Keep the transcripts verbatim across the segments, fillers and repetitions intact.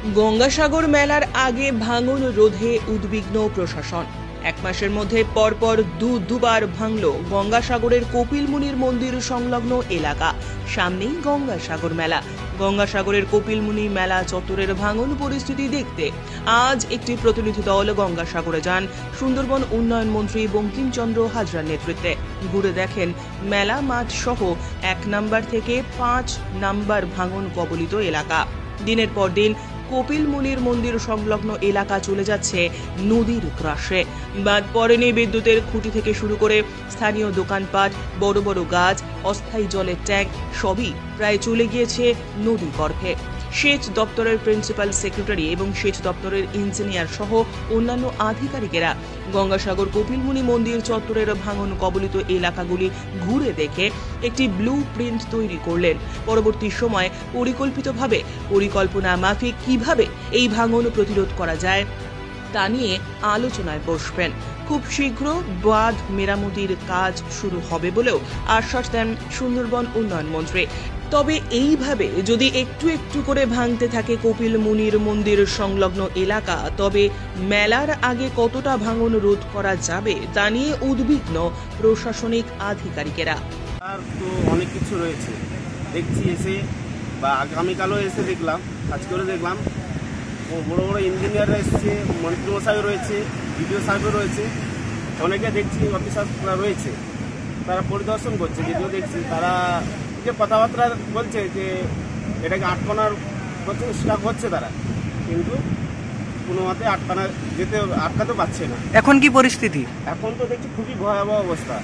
গঙ্গাসাগর মেলার আগে ভাঙন রোধে উদ্বিগ্ন প্রশাসন। এক মাসের মধ্যে পরপর দু দুবার ভাঙল গঙ্গাসাগরের কপিলমুনির মন্দির সংলগ্ন এলাকা। সামনেই গঙ্গাসাগর মেলা। গঙ্গাসাগরের কপিলমুনি মেলা চত্বরের ভাঙন পরিস্থিতি দেখতে আজ একটি প্রতিনিধি দল গঙ্গাসাগরে যান সুন্দরবন উন্নয়ন মন্ত্রী বঙ্কিমচন্দ্র হাজরার নেতৃত্বে। ঘুরে দেখেন মেলা মাঠ সহ এক নাম্বার থেকে পাঁচ নাম্বার ভাঙন কবলিত এলাকা। দিনের পর দিন কপিলমুনির মন্দির সংলগ্ন এলাকা চলে যাচ্ছে নদীর গ্রাসে। বাদ পড়েনি বিদ্যুতের খুঁটি থেকে শুরু করে স্থানীয় দোকানপাট, বড় বড় গাছ, অস্থায়ী জলের ট্যাঙ্ক সবই প্রায় চলে গিয়েছে নদী গর্ভে। সেচ দপ্তরের প্রিন্সিপাল সেক্রেটারি এবং সেচ দপ্তরের ইঞ্জিনিয়ার সহ অন্যান্য আধিকারিকেরা গঙ্গাসাগর কপিলমুনি মন্দির চত্বরের ভাঙন কবলিত এলাকাগুলি ঘুরে দেখে একটি ব্লু প্রিন্ট তৈরি করলেন। পরবর্তী সময়ে পরিকল্পিতভাবে পরিকল্পনা মাফিক কিভাবে এই ভাঙন প্রতিরোধ করা যায় তা নিয়ে আলোচনায় বসবেন। খুব শীঘ্র বাঁধ মেরামতির কাজ শুরু হবে বলেও আশ্বাস দেন সুন্দরবন উন্নয়ন মন্ত্রী। তবে এইভাবে যদি একটু একটু করে ভাঙতে থাকে কপিলমুনির মন্দির সংলগ্ন এলাকা, তবে মেলার আগে কতটা ভাঙন রোধ করা যাবে তা নিয়ে উদ্বিগ্ন প্রশাসনিক আধিকারিকেরা। আর তো অনেক কিছু রয়েছে দেখছি, এসে বা আগামীকালও এসে দেখলাম, আজকেও দেখলাম বড় বড় ইঞ্জিনিয়াররা এসেছে, মন্ত্রীমশাই রয়েছে, বিডিও সাহেবও রয়েছে, অনেকে দেখছি অফিসাররা রয়েছে, তারা পরিদর্শন করছে। যদিও দেখছি তারা যে কথাবার্তা বলছে যে এটাকে আটকানোর প্রচেষ্টা করছে তারা, কিন্তু কোনো মতে আটকানো যেতে আটকাতে পারছে না। এখন কি পরিস্থিতি? এখন তো দেখছি খুবই ভয়াবহ অবস্থা।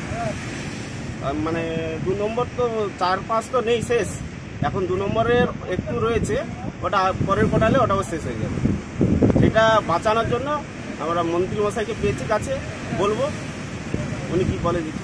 মানে দু নম্বর তো চার পাঁচ তো নেই, শেষ। এখন দু নম্বরের একটু রয়েছে, ওটা পরের কোটালে ওটাও শেষ হয়ে যাবে। সেটা বাঁচানোর জন্য আমরা মন্ত্রী মশাইকে পেয়েছি কাছে, বলবো উনি কি বলে দিচ্ছি।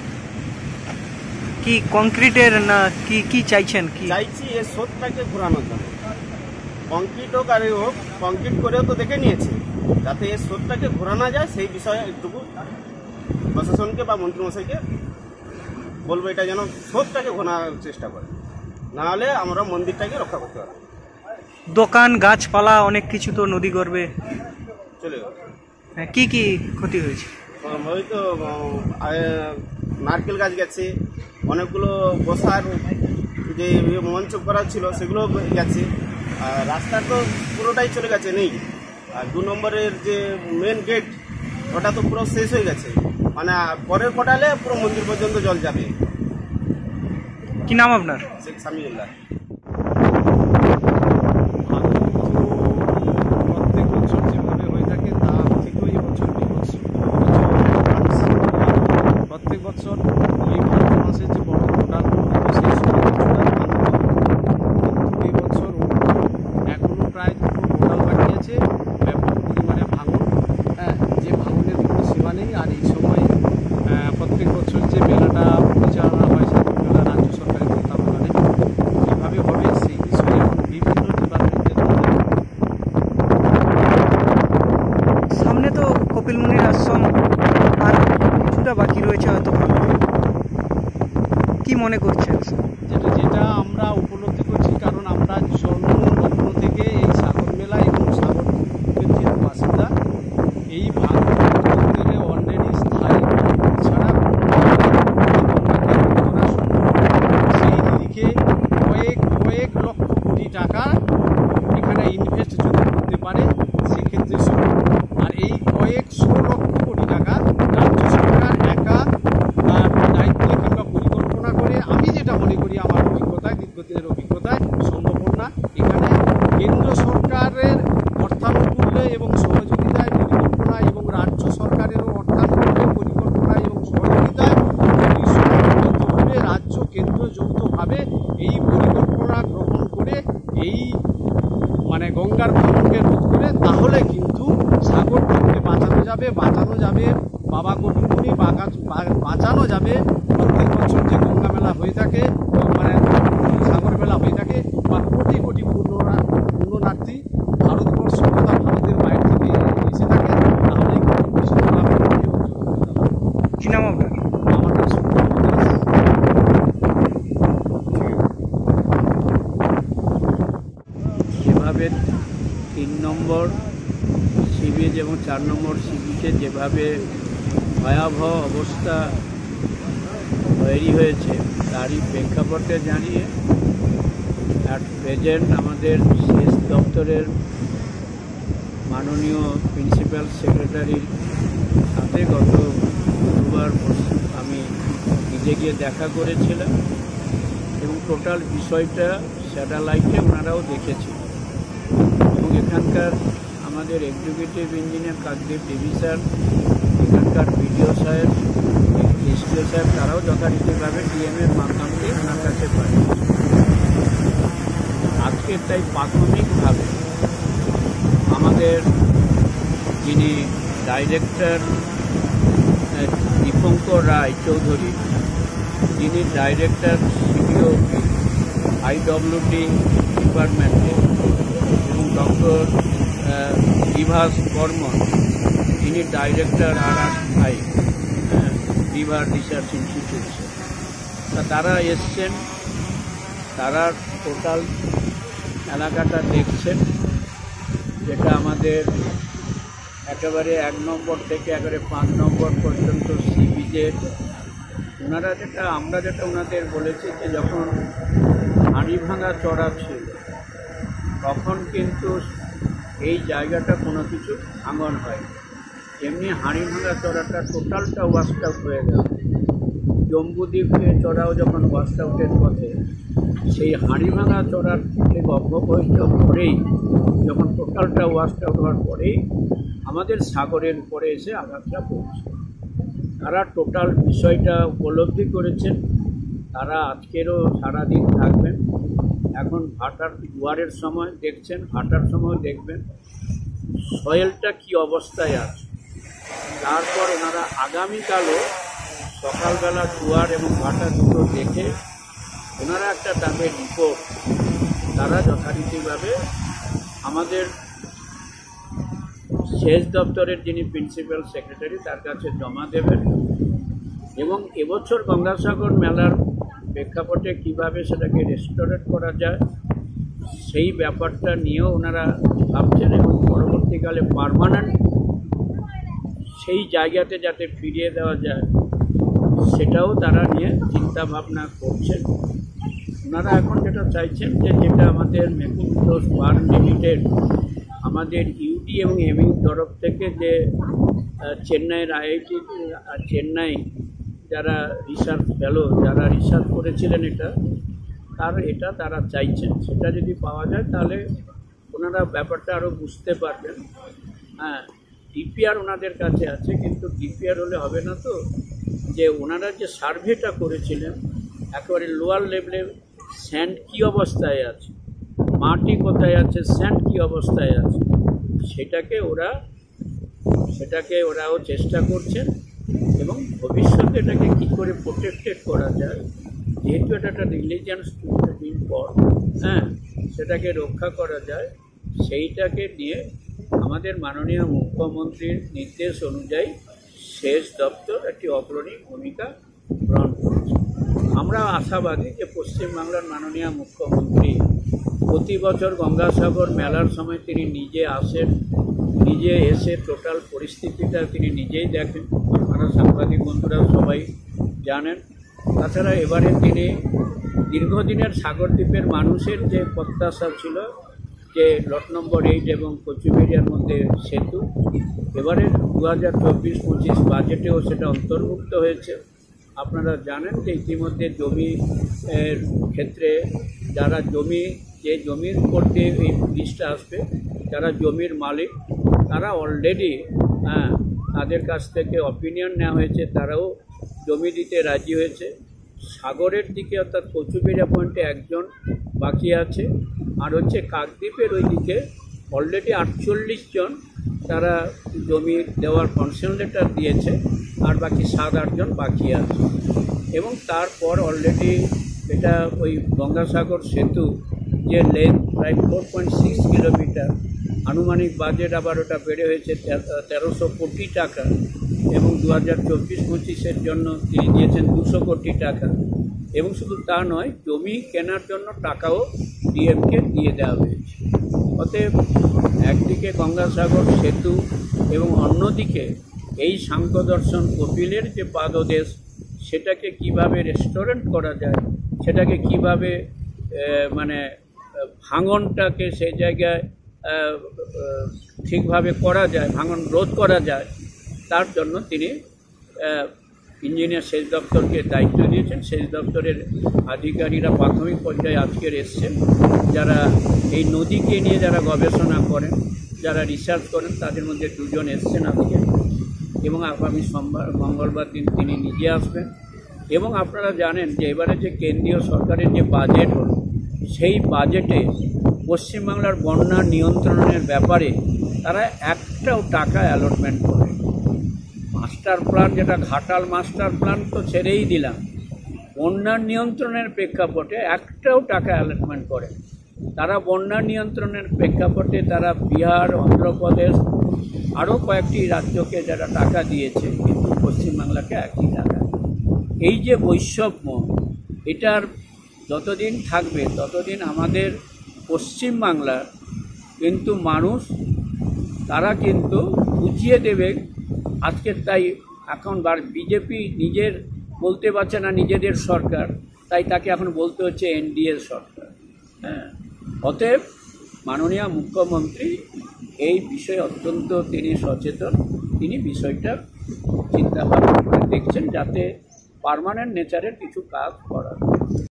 কি কংক্রিটের না কি কি চাইছেন? কি চাইছি এর স্রোতটাকে ঘোরানোর জন্য, কংক্রিট হোক আর হোক, কংক্রিট করেও তো দেখে নিয়েছে, যাতে এর স্রোতটাকে ঘোরানো যায় সেই বিষয়ে একটুকু প্রশাসনকে বা মন্ত্রীমশাইকে বলবো এটা যেন স্রোতটাকে ঘোরানোর চেষ্টা করে, নাহলে আমরা মন্দিরটাকে রক্ষা করতে পারবো। দোকান, গাছপালা অনেক কিছু তো নদী গর্ভে চলে যাবে। হ্যাঁ, কি কি ক্ষতি হয়েছে? ওই তো নারকেল গাছ গেছে, অনেকগুলো বসার যে মঞ্চ করা ছিল সেগুলো গেছে, আর রাস্তা তো পুরোটাই চলে গেছে, নেই। আর দু নম্বরের যে মেন গেট ওটা তো পুরো শেষ হয়ে গেছে, মানে পরের কোটালে পুরো মন্দির পর্যন্ত জল যাবে। কি নাম আপনার? শেখ সামিউল্লাহ। প্রত্যেক বছর যেভাবে হয়ে থাকে তা থেকেও এই বছর প্রত্যেক বছর এই মার্চ মাসের যে বড় কোটাল সেই সময় এই বছর এখনো প্রায় দুটো কোটাল বাকি আছে, ব্যাপক পরিমাণে ভাঙন। হ্যাঁ, যে ভাঙনের কোনো সীমা নেই। আর এই সময় প্রত্যেক বছর যে মেলাটা পরিচালনা হয় সাগর মেলা রাজ্য সরকারের তত্ত্বাবধানে কীভাবে হবে সেই বিষয়ে বিভিন্ন ডিপার্টমেন্টের সামনে তো কপিলমুনির আশ্রম আর কিছুটা বাকি রয়েছে হয়তো, কি মনে করছেন? যেটা যেটা আমরা উপলব্ধি করছি, কারণ আমরা জন্মলগ্ন থেকে এই সাগর মেলা এবং সাগর কেন্দ্রের বাসিন্দা, এই ভাঙন গেলে অলরেডি স্থায়ী ছাড়া সেই দিকে কয়েক কয়েক লক্ষ কোটি টাকা এখানে ইনভেস্ট যদি করতে পারে সেক্ষেত্রে শুরু। আর এই কয়েকশো লক্ষ কোটি টাকা রাজ্য সরকার একা তার দায়িত্বে কিংবা পরিকল্পনা করে, আমি যেটা মনে করি আমার অভিজ্ঞতায়, দীর্ঘদিনের অভিজ্ঞতায়, সম্ভব না। এখানে কেন্দ্র সরকারের অর্থানুকূল্যে এবং সহযোগিতায় পরিকল্পনা এবং রাজ্য সরকারেরও অর্থানুকূল্যে পরিকল্পনা এবং সহযোগিতায় যৌথভাবে রাজ্য কেন্দ্র যৌথভাবে এই পরিকল্পনা গ্রহণ করে এই মানে গঙ্গার ভাঙনকে রোধ করে, তাহলে কিন্তু সাগরকে বাঁচানো যাবে, বাঁচানো যাবে বাবা কপিলমুনি, বাঁচানো যাবে প্রত্যেক বছর যে গঙ্গা মেলা হয়ে থাকে, মানে সাগর মেলা হয়ে থাকে, বা কোটি কোটি পুণ্যনার্থী ভারতবর্ষ তথা ভারতের বাইরে থেকে এসে থাকে, তাহলে কি নাম আপনার? আমার নাম সুব্রত দাস। যেভাবে তিন নম্বর সি বিচ এবং চার নম্বর সি বিচে যেভাবে ভয়াবহ অবস্থা তৈরি হয়েছে তারই প্রেক্ষাপটে জানিয়ে অ্যাট প্রেজেন্ট আমাদের সেচ দপ্তরের মাননীয় প্রিন্সিপাল সেক্রেটারির সাথে গত বুধবার আমি নিজে গিয়ে দেখা করেছিলাম এবং টোটাল বিষয়টা স্যাটেলাইটে ওনারাও দেখেছিল এবং এখানকার আমাদের executive engineer Kakdwip DV sir, এখানকার বিডিও সাহেব, এসডিও সাহেব তারাও যথারীতিভাবে ডিএমের মাধ্যম দিয়ে ওনার কাছে পায়। আজকে তাই প্রাথমিকভাবে আমাদের যিনি ডাইরেক্টর দীপঙ্কর রায় চৌধুরী, যিনি ডাইরেক্টর সিডিও আইডব্লিউডি ডিপার্টমেন্টে এবং ডক্টর বিভাস বর্মন, যিনি director R R I river research institution, তা তারা এসছেন, তারা টোটাল এলাকাটা দেখছেন, যেটা আমাদের একেবারে এক নম্বর থেকে একেবারে পাঁচ নম্বর পর্যন্ত সি বিচের। ওনারা যেটা আমরা যেটা ওনাদের বলেছি যে যখন হাঁড়িভাঙা চড়া ছিল তখন কিন্তু এই জায়গাটা কোনো কিছু ভাঙন হয়, এমনি হাঁড়িভাঙা চড়াটা টোটালটা ওয়াস্ট আউট হয়ে গেল। জম্বুদ্বীপে চড়াও যখন ওয়াস্ট আউটের পথে, সেই হাঁড়িভাঙা চড়ার অব্যবহিত পরেই যখন টোটালটা ওয়াস্ট আউট হওয়ার পরেই আমাদের সাগরের উপরে এসে আঘাতটা পড়ছে। তারা টোটাল বিষয়টা উপলব্ধি করেছেন, তারা আজকেরও সারাদিন থাকবেন। এখন ভাটার জোয়ারের সময় দেখছেন, ভাটার সময় দেখবেন সয়েলটা কি অবস্থায় আছে। তারপর ওনারা আগামীকালও সকালবেলা জোয়ার এবং ভাটা দুটো দেখে ওনারা একটা তাদের রিপোর্ট তারা যথারীতিভাবে আমাদের সেচ দপ্তরের যিনি প্রিন্সিপাল সেক্রেটারি তার কাছে জমা দেবেন এবং এবছর গঙ্গাসাগর মেলার প্রেক্ষাপটে কীভাবে সেটাকে রেস্টোরেট করা যায় সেই ব্যাপারটা নিয়েও ওনারা ভাবছেন এবং পরবর্তীকালে পার্মানেন্ট সেই জায়গাতে যাতে ফিরিয়ে দেওয়া যায় সেটাও তারা নিয়ে চিন্তা ভাবনা করছেন। ওনারা এখন যেটা চাইছেন যে যেটা আমাদের মেকুন্টোস বার্ন লিমিটেড আমাদের ইউডি এবং এমইউ তরফ থেকে যে চেন্নাইয়ের আইআইটি চেন্নাই যারা রিসার্চ ফেলো যারা রিসার্চ করেছিলেন এটা তার এটা তারা চাইছেন, সেটা যদি পাওয়া যায় তাহলে ওনারা ব্যাপারটা আরও বুঝতে পারবেন। হ্যাঁ, ডিপিআর ওনাদের কাছে আছে, কিন্তু ডিপিআর হলে হবে না তো, যে ওনারা যে সার্ভেটা করেছিলেন একেবারে লোয়ার লেভেলে স্যান্ড কী অবস্থায় আছে, মাটি কোথায় আছে, স্যান্ড কী অবস্থায় আছে, সেটাকে ওরা সেটাকে ওরাও চেষ্টা করছেন এবং ভবিষ্যতে এটাকে কী করে প্রোটেক্টেড করা যায়, যেহেতু এটা একটা রিলিজিয়াস পর, হ্যাঁ, সেটাকে রক্ষা করা যায় সেইটাকে নিয়ে আমাদের মাননীয় মুখ্যমন্ত্রীর নির্দেশ অনুযায়ী সেচ দপ্তর একটি অগ্রণী ভূমিকা গ্রহণ করেছে। আমরা আশাবাদী যে পশ্চিমবাংলার মাননীয় মুখ্যমন্ত্রী প্রতি বছর গঙ্গাসাগর মেলার সময় তিনি নিজে আসেন, নিজে এসে টোটাল পরিস্থিতিটা তিনি নিজেই দেখেন, আপনারা সাংবাদিক বন্ধুরা সবাই জানেন। তাছাড়া এবারে তিনি দীর্ঘদিনের সাগরদ্বীপের মানুষের যে প্রত্যাশা ছিল যে লট নম্বর এইট এবং কচুবেড়িয়ার মধ্যে সেতু, এবারে দু হাজার চব্বিশ পঁচিশ বাজেটেও সেটা অন্তর্ভুক্ত হয়েছে। আপনারা জানেন যে ইতিমধ্যে জমি এর ক্ষেত্রে যারা জমি যে জমির উপর দিয়ে এই লিস্টটা আসবে, যারা জমির মালিক তারা অলরেডি হ্যাঁ তাদের কাছ থেকে অপিনিয়ন নেওয়া হয়েছে, তারাও জমি দিতে রাজি হয়েছে। সাগরের দিকে অর্থাৎ কচুবেড়িয়া পয়েন্টে একজন বাকি আছে, আর হচ্ছে কাকদ্বীপের ওই দিকে অলরেডি আটচল্লিশ জন তারা জমি দেওয়ার কনসেন্ট লেটার দিয়েছে, আর বাকি সাত আটজন বাকি আছে। এবং তারপর অলরেডি এটা ওই গঙ্গাসাগর সেতু যে লেন্থ প্রায় ফোর পয়েন্ট সিক্স কিলোমিটার, আনুমানিক বাজেট আবার ওটা বেড়ে হয়েছে তেরোশো কোটি টাকা এবং দু হাজার চব্বিশ পঁচিশের জন্য তিনি দিয়েছেন দুশো কোটি টাকা। এবং শুধু তা নয়, জমি কেনার জন্য টাকাও ডিএমকে দিয়ে দেওয়া হয়েছে। অতএব একদিকে গঙ্গাসাগর সেতু এবং অন্যদিকে এই সাংখ্য দর্শন কপিলের যে পাদদেশ সেটাকে কিভাবে রেস্টোরেন্ট করা যায়, সেটাকে কিভাবে মানে ভাঙনটাকে সেই জায়গায় ঠিকভাবে করা যায়, ভাঙন রোধ করা যায়, তার জন্য তিনি ইঞ্জিনিয়ার সেচ দপ্তরকে দায়িত্ব দিয়েছেন। সেচ দপ্তরের আধিকারিকরা প্রাথমিক পর্যায়ে আজকের এসছেন, যারা এই নদীকে নিয়ে যারা গবেষণা করেন, যারা রিসার্চ করেন, তাদের মধ্যে দুজন এসছেন আজকে, এবং আগামী সোমবার মঙ্গলবার দিন তিনি নিজে আসবেন। এবং আপনারা জানেন যে এবারে যে কেন্দ্রীয় সরকারের যে বাজেট হল, সেই বাজেটে পশ্চিমবাংলার বন্যা নিয়ন্ত্রণের ব্যাপারে তারা একটাও টাকা অ্যালটমেন্ট করে। মাস্টার প্ল্যান, যেটা ঘাটাল মাস্টার প্ল্যান তো ছেড়েই দিলাম, বন্যা নিয়ন্ত্রণের প্রেক্ষাপটে একটাও টাকা অ্যালটমেন্ট করে। তারা বন্যা নিয়ন্ত্রণের প্রেক্ষাপটে তারা বিহার, অন্ধ্রপ্রদেশ আরও কয়েকটি রাজ্যকে যারা টাকা দিয়েছে, কিন্তু পশ্চিমবাংলাকে একই টাকা। এই যে বৈষম্য, এটার যতদিন থাকবে ততদিন আমাদের পশ্চিমবাংলার কিন্তু মানুষ তারা কিন্তু বুঝিয়ে দেবে। আজকে তাই এখন বিজেপি নিজের বলতে পারছে না নিজেদের সরকার, তাই তাকে এখন বলতে হচ্ছে এনডিএর সরকার। হ্যাঁ, অতএব মাননীয় মুখ্যমন্ত্রী এই বিষয়ে অত্যন্ত তিনি সচেতন, তিনি বিষয়টা চিন্তা ভাবনা করে দেখছেন যাতে পার্মানেন্ট নেচারের কিছু কাজ করা।